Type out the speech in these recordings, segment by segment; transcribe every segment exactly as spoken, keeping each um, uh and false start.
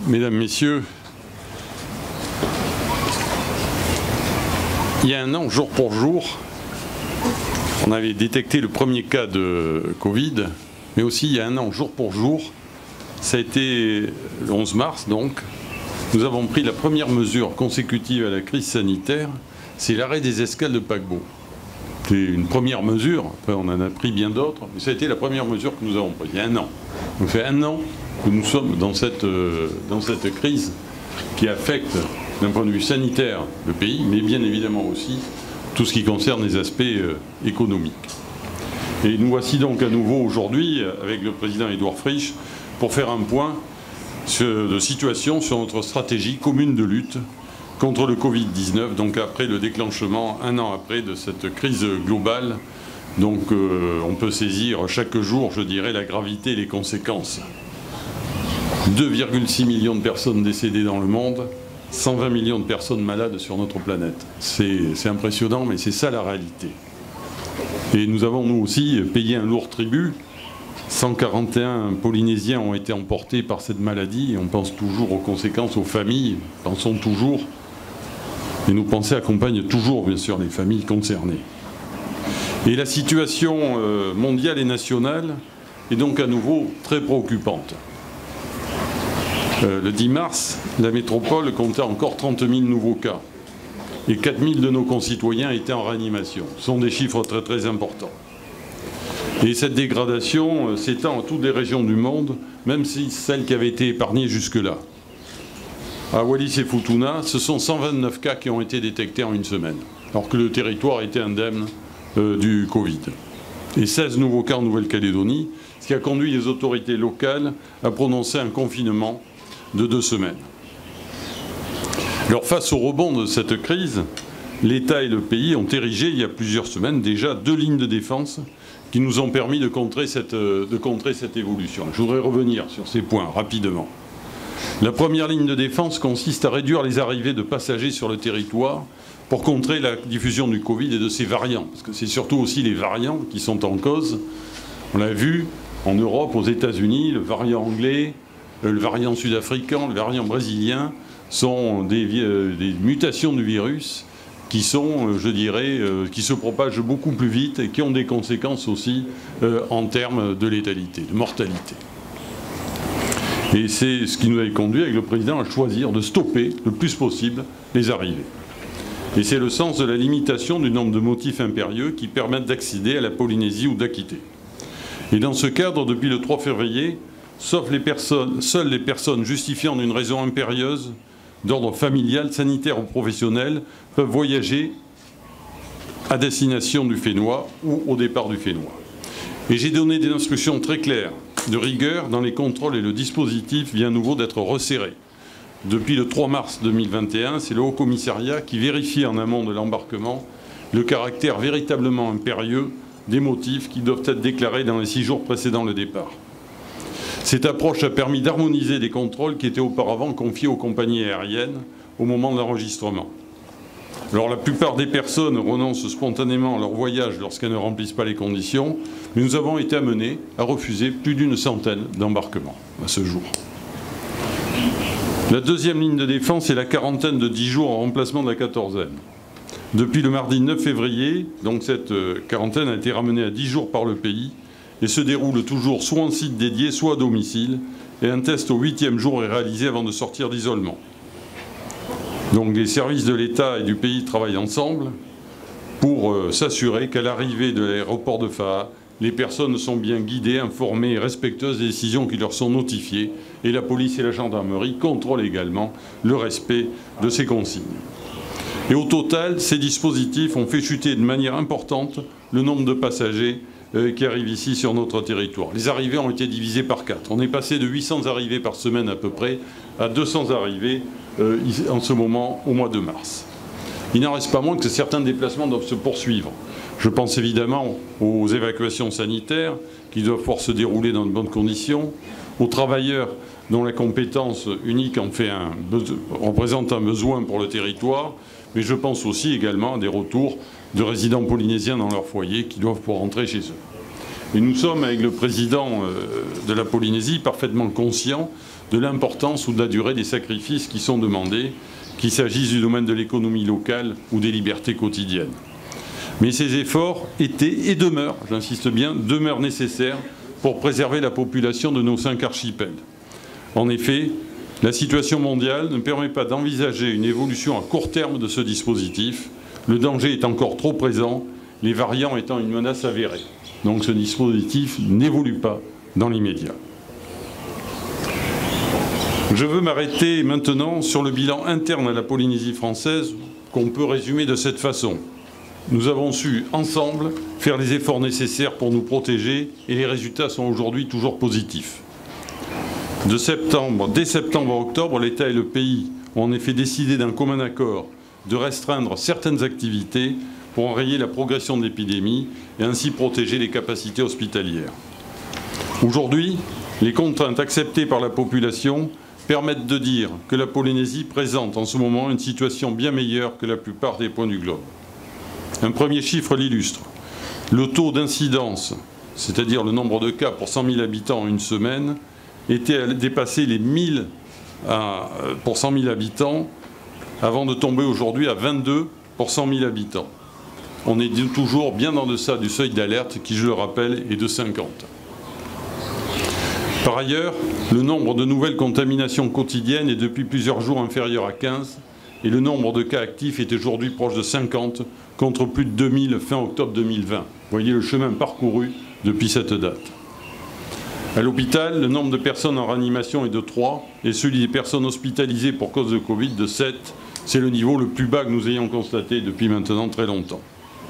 Mesdames, Messieurs, il y a un an, jour pour jour, on avait détecté le premier cas de Covid, mais aussi il y a un an, jour pour jour, ça a été le onze mars donc, nous avons pris la première mesure consécutive à la crise sanitaire, c'est l'arrêt des escales de paquebots. C'est une première mesure, après on en a pris bien d'autres, mais ça a été la première mesure que nous avons prise, il y a un an. Donc ça fait un an que nous sommes dans cette, euh, dans cette crise qui affecte d'un point de vue sanitaire le pays, mais bien évidemment aussi tout ce qui concerne les aspects euh, économiques. Et nous voici donc à nouveau aujourd'hui avec le président Édouard Frisch pour faire un point sur, de situation sur notre stratégie commune de lutte contre le Covid dix-neuf, donc après le déclenchement, un an après, de cette crise globale. Donc euh, on peut saisir chaque jour, je dirais, la gravité et les conséquences. deux virgule six millions de personnes décédées dans le monde, cent vingt millions de personnes malades sur notre planète. C'est impressionnant, mais c'est ça la réalité. Et nous avons, nous aussi, payé un lourd tribut. cent quarante et un Polynésiens ont été emportés par cette maladie. Et on pense toujours aux conséquences aux familles, pensons toujours. Et nos pensées accompagnent toujours, bien sûr, les familles concernées. Et la situation mondiale et nationale est donc à nouveau très préoccupante. Euh, le dix mars, la métropole comptait encore trente mille nouveaux cas. Et quatre mille de nos concitoyens étaient en réanimation. Ce sont des chiffres très très importants. Et cette dégradation euh, s'étend à toutes les régions du monde, même si celles qui avaient été épargnées jusque-là. À Wallis et Futuna, ce sont cent vingt-neuf cas qui ont été détectés en une semaine, alors que le territoire était indemne euh, du Covid. Et seize nouveaux cas en Nouvelle-Calédonie, ce qui a conduit les autorités locales à prononcer un confinement de deux semaines. Alors face au rebond de cette crise, l'État et le pays ont érigé il y a plusieurs semaines déjà deux lignes de défense qui nous ont permis de contrer cette, de contrer cette évolution. Je voudrais revenir sur ces points rapidement. La première ligne de défense consiste à réduire les arrivées de passagers sur le territoire pour contrer la diffusion du Covid et de ses variants, parce que c'est surtout aussi les variants qui sont en cause. On l'a vu en Europe, aux États-Unis, le variant anglais, le variant sud-africain, le variant brésilien sont des, des mutations du virus qui sont, je dirais, qui se propagent beaucoup plus vite et qui ont des conséquences aussi en termes de létalité, de mortalité. Et c'est ce qui nous a conduit avec le président à choisir de stopper le plus possible les arrivées. Et c'est le sens de la limitation du nombre de motifs impérieux qui permettent d'accéder à la Polynésie ou d'acquitter. Et dans ce cadre, depuis le trois février, sauf les personnes, seules les personnes justifiant d'une raison impérieuse d'ordre familial, sanitaire ou professionnel peuvent voyager à destination du Fénois ou au départ du Fénois. Et j'ai donné des instructions très claires de rigueur dans les contrôles et le dispositif vient à nouveau d'être resserré. Depuis le trois mars deux mille vingt et un, c'est le Haut Commissariat qui vérifie en amont de l'embarquement le caractère véritablement impérieux des motifs qui doivent être déclarés dans les six jours précédant le départ. Cette approche a permis d'harmoniser des contrôles qui étaient auparavant confiés aux compagnies aériennes au moment de l'enregistrement. Alors la plupart des personnes renoncent spontanément à leur voyage lorsqu'elles ne remplissent pas les conditions, mais nous avons été amenés à refuser plus d'une centaine d'embarquements à ce jour. La deuxième ligne de défense est la quarantaine de dix jours en remplacement de la quatorzaine. Depuis le mardi neuf février, donc cette quarantaine a été ramenée à dix jours par le pays et se déroule toujours soit en site dédié, soit à domicile, et un test au huitième jour est réalisé avant de sortir d'isolement. Donc les services de l'État et du pays travaillent ensemble pour euh, s'assurer qu'à l'arrivée de l'aéroport de Faa, les personnes sont bien guidées, informées et respectueuses des décisions qui leur sont notifiées, et la police et la gendarmerie contrôlent également le respect de ces consignes. Et au total, ces dispositifs ont fait chuter de manière importante le nombre de passagers euh, qui arrivent ici sur notre territoire. Les arrivées ont été divisées par quatre. On est passé de huit cents arrivées par semaine à peu près à deux cents arrivées euh, en ce moment au mois de mars. Il n'en reste pas moins que certains déplacements doivent se poursuivre. Je pense évidemment aux évacuations sanitaires qui doivent pouvoir se dérouler dans de bonnes conditions, aux travailleurs dont la compétence unique en fait un, représente un besoin pour le territoire, mais je pense aussi également à des retours de résidents polynésiens dans leur foyer qui doivent pouvoir rentrer chez eux. Et nous sommes, avec le président de la Polynésie, parfaitement conscients de l'importance ou de la durée des sacrifices qui sont demandés, qu'il s'agisse du domaine de l'économie locale ou des libertés quotidiennes. Mais ces efforts étaient et demeurent, j'insiste bien, demeurent nécessaires pour préserver la population de nos cinq archipels. En effet, la situation mondiale ne permet pas d'envisager une évolution à court terme de ce dispositif. Le danger est encore trop présent, les variants étant une menace avérée. Donc ce dispositif n'évolue pas dans l'immédiat. Je veux m'arrêter maintenant sur le bilan interne à la Polynésie française qu'on peut résumer de cette façon. Nous avons su, ensemble, faire les efforts nécessaires pour nous protéger et les résultats sont aujourd'hui toujours positifs. De septembre, dès septembre à octobre, l'État et le pays ont en effet décidé d'un commun accord de restreindre certaines activités pour enrayer la progression de l'épidémie et ainsi protéger les capacités hospitalières. Aujourd'hui, les contraintes acceptées par la population permettent de dire que la Polynésie présente en ce moment une situation bien meilleure que la plupart des points du globe. Un premier chiffre l'illustre. Le taux d'incidence, c'est-à-dire le nombre de cas pour cent mille habitants en une semaine, était dépassé les mille à, pour cent mille habitants avant de tomber aujourd'hui à vingt-deux pour cent mille habitants. On est toujours bien en deçà du seuil d'alerte qui, je le rappelle, est de cinquante. Par ailleurs, le nombre de nouvelles contaminations quotidiennes est depuis plusieurs jours inférieur à quinze et le nombre de cas actifs est aujourd'hui proche de cinquante contre plus de deux mille fin octobre deux mille vingt. Vous voyez le chemin parcouru depuis cette date. À l'hôpital, le nombre de personnes en réanimation est de trois et celui des personnes hospitalisées pour cause de Covid de sept. C'est le niveau le plus bas que nous ayons constaté depuis maintenant très longtemps.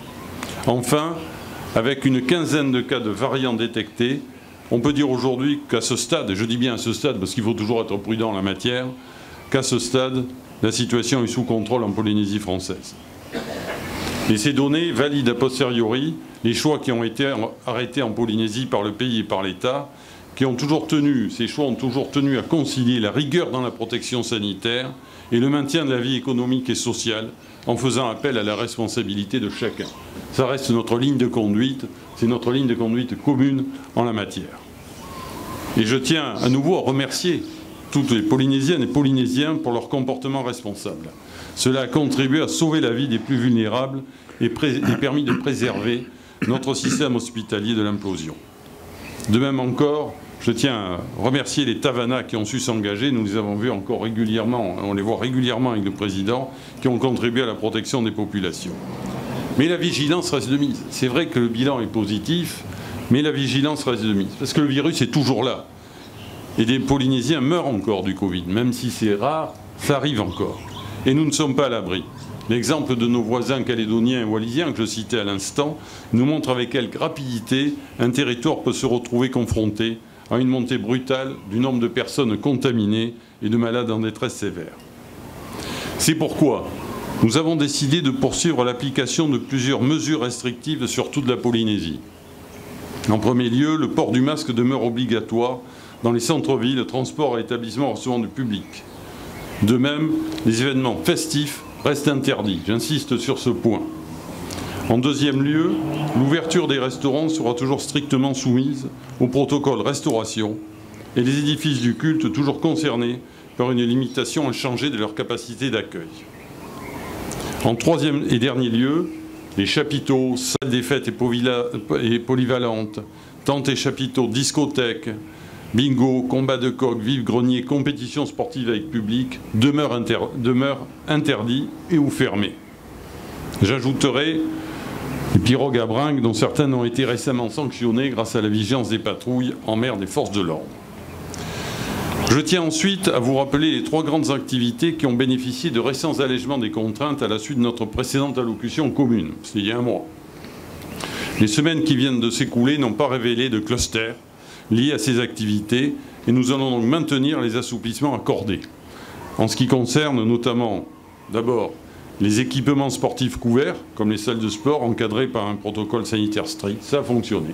Enfin, avec une quinzaine de cas de variants détectés, on peut dire aujourd'hui qu'à ce stade, et je dis bien à ce stade parce qu'il faut toujours être prudent en la matière, qu'à ce stade, la situation est sous contrôle en Polynésie française. Et ces données valident a posteriori les choix qui ont été arrêtés en Polynésie par le pays et par l'État, qui ont toujours tenu, ces choix ont toujours tenu à concilier la rigueur dans la protection sanitaire et le maintien de la vie économique et sociale en faisant appel à la responsabilité de chacun. Ça reste notre ligne de conduite, c'est notre ligne de conduite commune en la matière. Et je tiens à nouveau à remercier toutes les Polynésiennes et Polynésiens pour leur comportement responsable. Cela a contribué à sauver la vie des plus vulnérables et, et permis de préserver notre système hospitalier de l'implosion. De même encore, je tiens à remercier les Tavana qui ont su s'engager. Nous les avons vus encore régulièrement, on les voit régulièrement avec le président, qui ont contribué à la protection des populations. Mais la vigilance reste de mise. C'est vrai que le bilan est positif, mais la vigilance reste de mise. Parce que le virus est toujours là. Et des Polynésiens meurent encore du Covid. Même si c'est rare, ça arrive encore. Et nous ne sommes pas à l'abri. L'exemple de nos voisins calédoniens et wallisiens, que je citais à l'instant, nous montre avec quelle rapidité un territoire peut se retrouver confronté à une montée brutale du nombre de personnes contaminées et de malades en détresse sévère. C'est pourquoi nous avons décidé de poursuivre l'application de plusieurs mesures restrictives sur toute la Polynésie. En premier lieu, le port du masque demeure obligatoire dans les centres-villes, transports et établissements recevant du public. De même, les événements festifs restent interdits. J'insiste sur ce point. En deuxième lieu, l'ouverture des restaurants sera toujours strictement soumise au protocole restauration et les édifices du culte toujours concernés par une limitation inchangée de leur capacité d'accueil. En troisième et dernier lieu, les chapiteaux, salles des fêtes et polyvalentes, tentes et chapiteaux, discothèques, bingo, combat de coq, vide-grenier, compétitions sportives avec public demeurent, inter demeurent interdits et ou fermés. J'ajouterai les pirogues à bringues dont certaines ont été récemment sanctionnées grâce à la vigilance des patrouilles en mer des forces de l'ordre. Je tiens ensuite à vous rappeler les trois grandes activités qui ont bénéficié de récents allègements des contraintes à la suite de notre précédente allocution commune, c'est il y a un mois. Les semaines qui viennent de s'écouler n'ont pas révélé de clusters liés à ces activités et nous allons donc maintenir les assouplissements accordés. En ce qui concerne notamment, d'abord, les équipements sportifs couverts, comme les salles de sport encadrées par un protocole sanitaire strict, ça a fonctionné.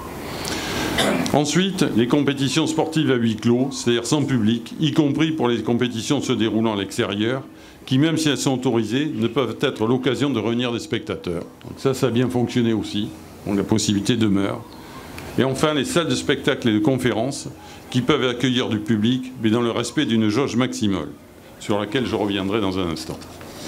Ensuite, les compétitions sportives à huis clos, c'est-à-dire sans public, y compris pour les compétitions se déroulant à l'extérieur, qui, même si elles sont autorisées, ne peuvent être l'occasion de réunir des spectateurs. Donc ça, ça a bien fonctionné aussi. Donc la possibilité demeure. Et enfin, les salles de spectacle et de conférences qui peuvent accueillir du public, mais dans le respect d'une jauge maximale, sur laquelle je reviendrai dans un instant.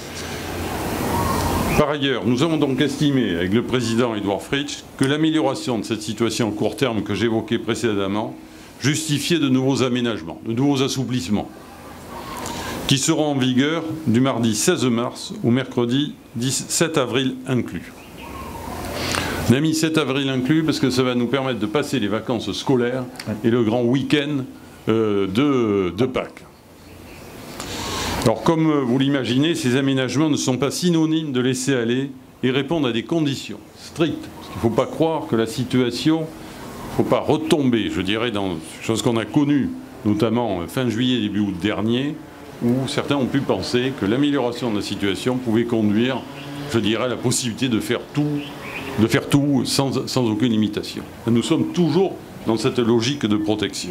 Par ailleurs, nous avons donc estimé, avec le président Édouard Fritsch, que l'amélioration de cette situation à court terme que j'évoquais précédemment justifiait de nouveaux aménagements, de nouveaux assouplissements, qui seront en vigueur du mardi seize mars au mercredi sept avril inclus. On a mis sept avril inclus parce que ça va nous permettre de passer les vacances scolaires et le grand week-end euh, de, de Pâques. Alors, comme vous l'imaginez, ces aménagements ne sont pas synonymes de laisser aller et répondent à des conditions strictes. Parce qu'il ne faut pas croire que la situation, il ne faut pas retomber, je dirais, dans des choses qu'on a connues, notamment fin juillet, début août dernier, où certains ont pu penser que l'amélioration de la situation pouvait conduire, je dirais, à la possibilité de faire tout, de faire tout sans, sans aucune limitation. Nous sommes toujours dans cette logique de protection.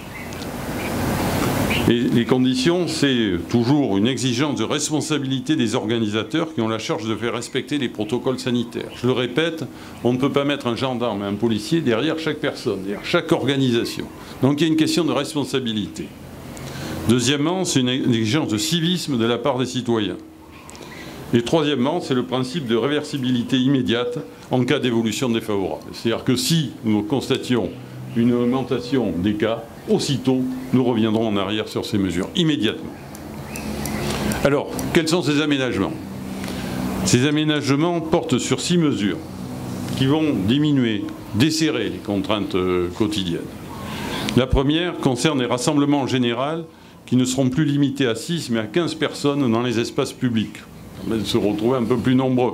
Et les conditions, c'est toujours une exigence de responsabilité des organisateurs qui ont la charge de faire respecter les protocoles sanitaires. Je le répète, on ne peut pas mettre un gendarme et un policier derrière chaque personne, derrière chaque organisation. Donc il y a une question de responsabilité. Deuxièmement, c'est une exigence de civisme de la part des citoyens. Et troisièmement, c'est le principe de réversibilité immédiate en cas d'évolution défavorable. C'est-à-dire que si nous constations une augmentation des cas, aussitôt, nous reviendrons en arrière sur ces mesures, immédiatement. Alors, quels sont ces aménagements? Ces aménagements portent sur six mesures qui vont diminuer, desserrer les contraintes euh, quotidiennes. La première concerne les rassemblements en général qui ne seront plus limités à six, mais à quinze personnes dans les espaces publics. Ça permet de se retrouver un peu plus nombreux.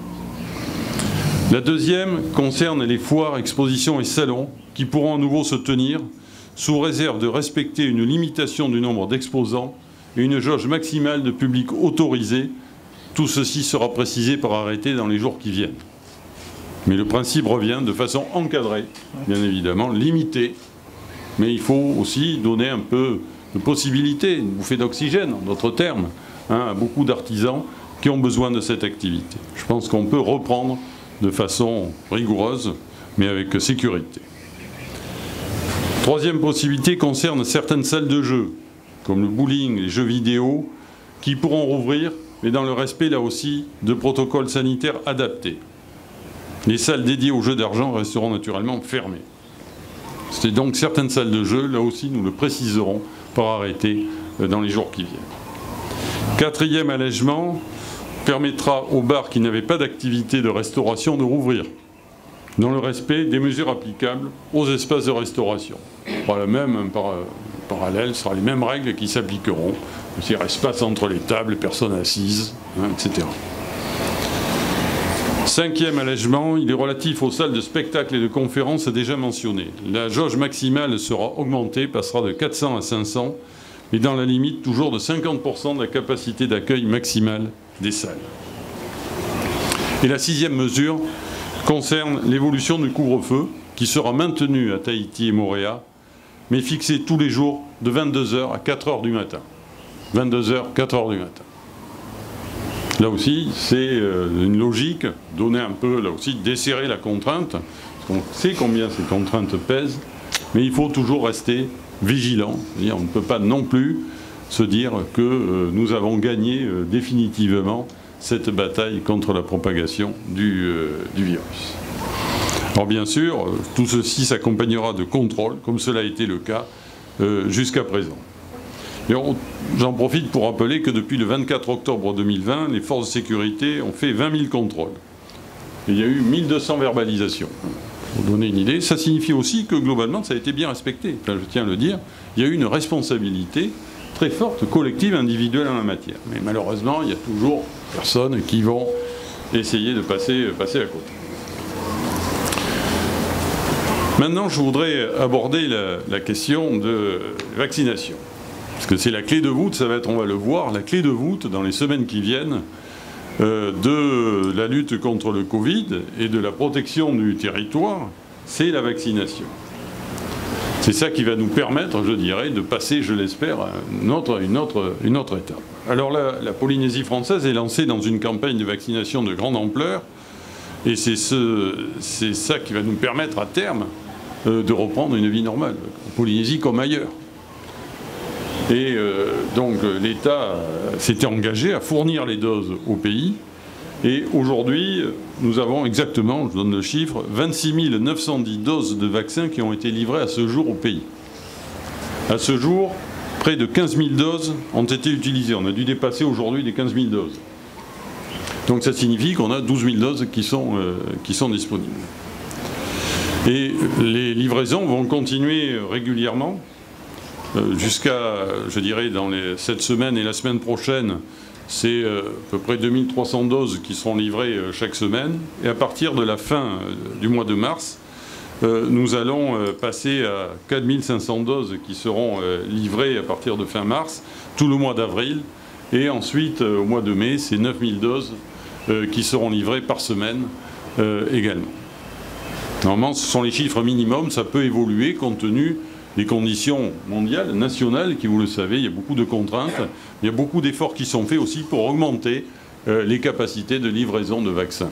La deuxième concerne les foires, expositions et salons qui pourront à nouveau se tenir sous réserve de respecter une limitation du nombre d'exposants et une jauge maximale de public autorisé. Tout ceci sera précisé par arrêté dans les jours qui viennent. Mais le principe revient de façon encadrée, bien évidemment, limitée, mais il faut aussi donner un peu de possibilité, une bouffée d'oxygène, en d'autres termes, hein, à beaucoup d'artisans qui ont besoin de cette activité. Je pense qu'on peut reprendre de façon rigoureuse, mais avec sécurité. Troisième possibilité concerne certaines salles de jeux, comme le bowling, les jeux vidéo, qui pourront rouvrir, mais dans le respect, là aussi, de protocoles sanitaires adaptés. Les salles dédiées aux jeux d'argent resteront naturellement fermées. C'est donc certaines salles de jeux, là aussi, nous le préciserons par arrêté dans les jours qui viennent. Quatrième allègement permettra aux bars qui n'avaient pas d'activité de restauration de rouvrir, dans le respect des mesures applicables aux espaces de restauration. Par le même par, parallèle, ce sera les mêmes règles qui s'appliqueront, c'est-à-dire espace entre les tables, personnes assises, hein, et cetera. Cinquième allègement, il est relatif aux salles de spectacle et de conférences déjà mentionnées. La jauge maximale sera augmentée, passera de quatre cents à cinq cents, mais dans la limite toujours de cinquante pour cent de la capacité d'accueil maximale des salles. Et la sixième mesure concerne l'évolution du couvre-feu, qui sera maintenu à Tahiti et Mooréa, mais fixé tous les jours de vingt-deux heures à quatre heures du matin. vingt-deux heures, quatre heures du matin. Là aussi, c'est une logique, donner un peu, là aussi, desserrer la contrainte, parce qu'on sait combien ces contraintes pèsent, mais il faut toujours rester vigilant. C'est-à-dire, on ne peut pas non plus se dire que euh, nous avons gagné euh, définitivement cette bataille contre la propagation du, euh, du virus. Alors bien sûr, euh, tout ceci s'accompagnera de contrôles, comme cela a été le cas euh, jusqu'à présent. J'en profite pour rappeler que depuis le vingt-quatre octobre deux mille vingt, les forces de sécurité ont fait vingt mille contrôles. Et il y a eu mille deux cents verbalisations. Pour donner une idée, ça signifie aussi que globalement, ça a été bien respecté. Enfin, je tiens à le dire, il y a eu une responsabilité très forte, collective, individuelle en la matière. Mais malheureusement, il y a toujours personnes qui vont essayer de passer, passer à côté. Maintenant, je voudrais aborder la, la question de vaccination. Parce que c'est la clé de voûte, ça va être, on va le voir, la clé de voûte dans les semaines qui viennent euh, de la lutte contre le Covid et de la protection du territoire, c'est la vaccination. C'est ça qui va nous permettre, je dirais, de passer, je l'espère, à une autre, une autre, une autre étape. Alors la, la Polynésie française est lancée dans une campagne de vaccination de grande ampleur, et c'est ce, c'est ça qui va nous permettre à terme euh, de reprendre une vie normale, en Polynésie comme ailleurs. Et euh, donc l'État s'était engagé à fournir les doses au pays. Et aujourd'hui, nous avons exactement, je donne le chiffre, vingt-six mille neuf cent dix doses de vaccins qui ont été livrées à ce jour au pays. À ce jour, près de quinze mille doses ont été utilisées. On a dû dépasser aujourd'hui les quinze mille doses. Donc ça signifie qu'on a douze mille doses qui sont, euh, qui sont disponibles. Et les livraisons vont continuer régulièrement. Jusqu'à, je dirais, dans les, cette semaine et la semaine prochaine, c'est euh, à peu près deux mille trois cents doses qui seront livrées euh, chaque semaine. Et à partir de la fin euh, du mois de mars, euh, nous allons euh, passer à quatre mille cinq cents doses qui seront euh, livrées à partir de fin mars, tout le mois d'avril. Et ensuite, euh, au mois de mai, c'est neuf mille doses euh, qui seront livrées par semaine euh, également. Normalement, ce sont les chiffres minimums, ça peut évoluer compte tenu des conditions mondiales, nationales, qui, vous le savez, il y a beaucoup de contraintes. Il y a beaucoup d'efforts qui sont faits aussi pour augmenter euh, les capacités de livraison de vaccins.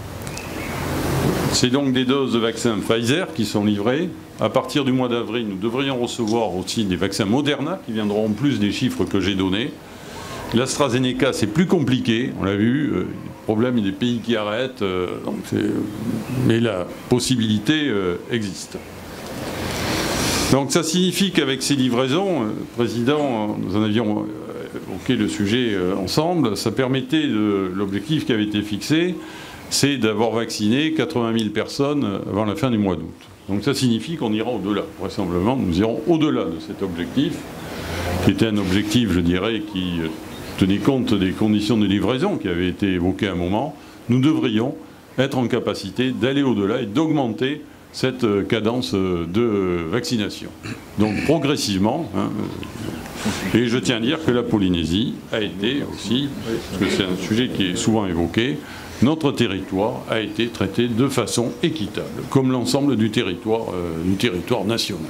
C'est donc des doses de vaccins Pfizer qui sont livrées. À partir du mois d'avril, nous devrions recevoir aussi des vaccins Moderna qui viendront en plus des chiffres que j'ai donnés. L'AstraZeneca, c'est plus compliqué, on l'a vu, euh, le problème, il y a des pays qui arrêtent, euh, donc mais la possibilité euh, existe. Donc ça signifie qu'avec ces livraisons, euh, Président, nous en avions euh, évoqué le sujet euh, ensemble, ça permettait, de, l'objectif qui avait été fixé, c'est d'avoir vacciné quatre-vingt mille personnes avant la fin du mois d'août. Donc ça signifie qu'on ira au-delà. Vraisemblablement, nous irons au-delà de cet objectif, qui était un objectif, je dirais, qui tenait compte des conditions de livraison qui avaient été évoquées à un moment. Nous devrions être en capacité d'aller au-delà et d'augmenter cette cadence de vaccination. Donc progressivement, hein, et je tiens à dire que la Polynésie a été aussi, parce que c'est un sujet qui est souvent évoqué, notre territoire a été traité de façon équitable, comme l'ensemble du territoire, euh, du territoire national.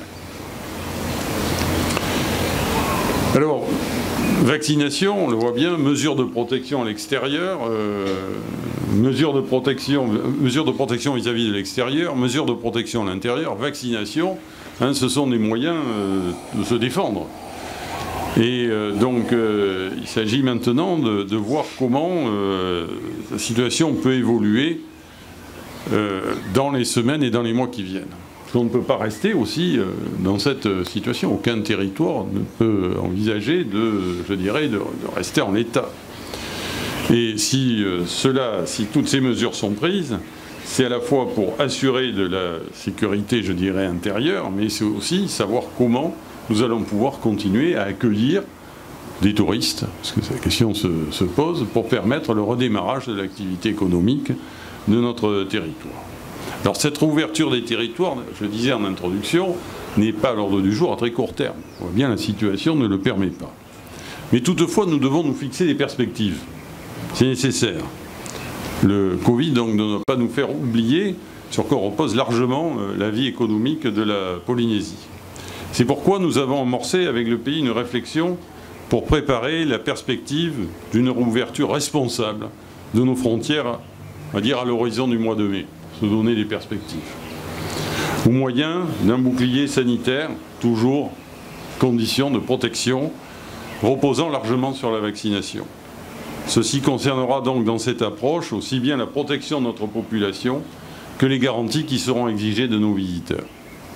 Alors, vaccination, on le voit bien, mesures de protection à l'extérieur, euh, mesures de protection, mesures de protection vis-à-vis de l'extérieur, mesures de protection à l'intérieur, vaccination, hein, ce sont des moyens euh, de se défendre. Et euh, donc, euh, il s'agit maintenant de, de voir comment euh, la situation peut évoluer euh, dans les semaines et dans les mois qui viennent. On ne peut pas rester aussi euh, dans cette situation. Aucun territoire ne peut envisager de, je dirais, de, de rester en état. Et si euh, cela, si toutes ces mesures sont prises, c'est à la fois pour assurer de la sécurité, je dirais, intérieure, mais c'est aussi savoir comment nous allons pouvoir continuer à accueillir des touristes, parce que la question se, se pose, pour permettre le redémarrage de l'activité économique de notre territoire. Alors cette réouverture des territoires, je le disais en introduction, n'est pas à l'ordre du jour à très court terme. On voit bien la situation ne le permet pas. Mais toutefois, nous devons nous fixer des perspectives. C'est nécessaire. Le Covid donc, ne doit pas nous faire oublier sur quoi repose largement la vie économique de la Polynésie. C'est pourquoi nous avons amorcé avec le pays une réflexion pour préparer la perspective d'une réouverture responsable de nos frontières, on va dire à l'horizon du mois de mai. Se donner des perspectives. Au moyen d'un bouclier sanitaire, toujours condition de protection, reposant largement sur la vaccination. Ceci concernera donc dans cette approche aussi bien la protection de notre population que les garanties qui seront exigées de nos visiteurs.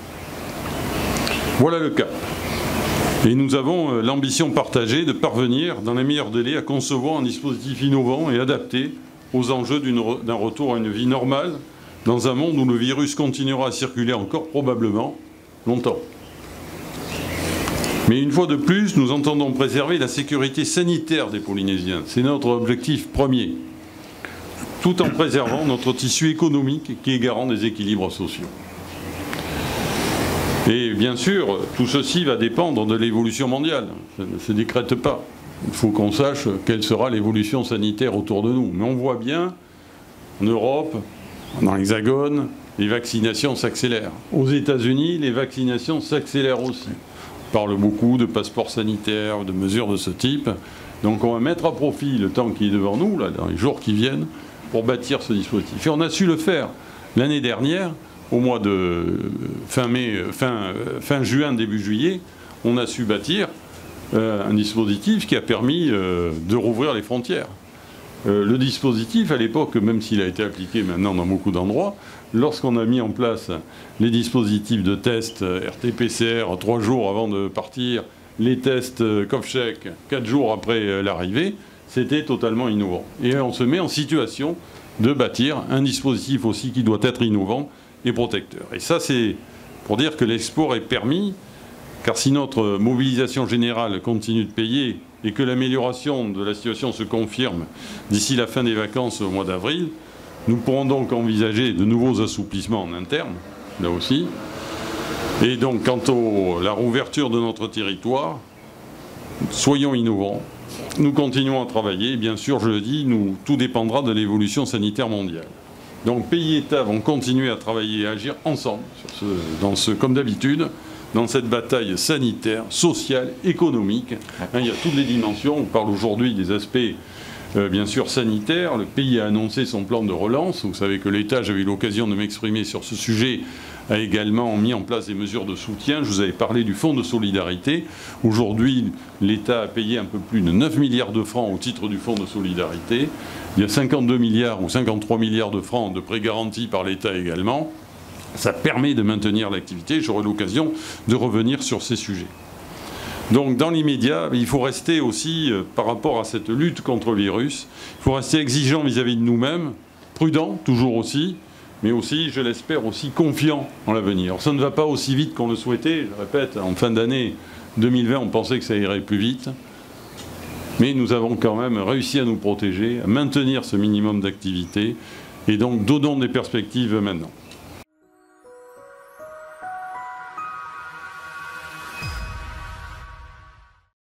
Voilà le cap. Et nous avons l'ambition partagée de parvenir, dans les meilleurs délais, à concevoir un dispositif innovant et adapté aux enjeux d'un retour à une vie normale, dans un monde où le virus continuera à circuler encore probablement longtemps. Mais une fois de plus, nous entendons préserver la sécurité sanitaire des Polynésiens. C'est notre objectif premier, tout en préservant notre tissu économique qui est garant des équilibres sociaux. Et bien sûr, tout ceci va dépendre de l'évolution mondiale. Ça ne se décrète pas. Il faut qu'on sache quelle sera l'évolution sanitaire autour de nous. Mais on voit bien, en Europe, dans l'Hexagone, les vaccinations s'accélèrent. Aux États-Unis, les vaccinations s'accélèrent aussi. On parle beaucoup de passeports sanitaires, de mesures de ce type. Donc on va mettre à profit le temps qui est devant nous, là, dans les jours qui viennent, pour bâtir ce dispositif. Et on a su le faire l'année dernière au mois de fin mai, fin, fin juin, début juillet, on a su bâtir euh, un dispositif qui a permis euh, de rouvrir les frontières. Euh, le dispositif, à l'époque, même s'il a été appliqué maintenant dans beaucoup d'endroits, lorsqu'on a mis en place les dispositifs de tests R T P C R trois jours avant de partir, les tests Kovchek quatre jours après l'arrivée, c'était totalement innovant. Et on se met en situation de bâtir un dispositif aussi qui doit être innovant et protecteur. Et ça, c'est pour dire que l'export est permis, car si notre mobilisation générale continue de payer et que l'amélioration de la situation se confirme d'ici la fin des vacances au mois d'avril, nous pourrons donc envisager de nouveaux assouplissements en interne, là aussi. Et donc, quant à la rouverture de notre territoire, soyons innovants. Nous continuons à travailler. Et bien sûr, je le dis, nous, tout dépendra de l'évolution sanitaire mondiale. Donc, pays et États vont continuer à travailler et à agir ensemble, sur ce, dans ce, comme d'habitude, dans cette bataille sanitaire, sociale, économique. Hein, il y a toutes les dimensions. On parle aujourd'hui des aspects, euh, bien sûr, sanitaires. Le pays a annoncé son plan de relance. Vous savez que l'État, j'avais eu l'occasion de m'exprimer sur ce sujet, a également mis en place des mesures de soutien. Je vous avais parlé du fonds de solidarité. Aujourd'hui, l'État a payé un peu plus de neuf milliards de francs au titre du fonds de solidarité. Il y a cinquante-deux milliards ou cinquante-trois milliards de francs de prêts garantis par l'État également. Ça permet de maintenir l'activité. J'aurai l'occasion de revenir sur ces sujets. Donc, dans l'immédiat, il faut rester aussi, euh, par rapport à cette lutte contre le virus, il faut rester exigeant vis-à-vis de nous-mêmes, prudent, toujours aussi, mais aussi, je l'espère, aussi confiant en l'avenir. Ça ne va pas aussi vite qu'on le souhaitait. Je répète, en fin d'année deux mille vingt, on pensait que ça irait plus vite. Mais nous avons quand même réussi à nous protéger, à maintenir ce minimum d'activité. Et donc, donnons des perspectives maintenant.